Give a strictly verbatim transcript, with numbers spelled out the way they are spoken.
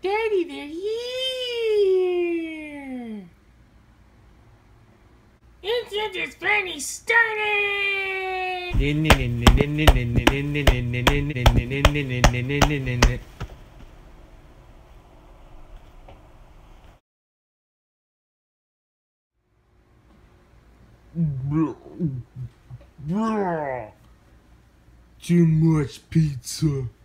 Daddy, they're here! Let's get this party started! Too much pizza.